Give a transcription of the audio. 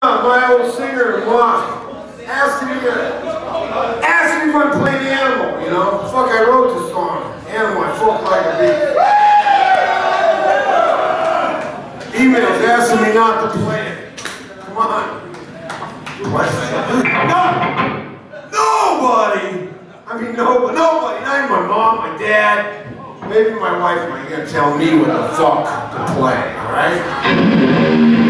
My old singer in Lost asking me if I'm playing Animal, you know? Fuck, I wrote the song. Animal, I fuck like a beat. Emails asking me not to play it. Come on. What? No! Nobody! I mean, nobody. Not even my mom, my dad. Maybe my wife might gonna tell me what the fuck to play, alright?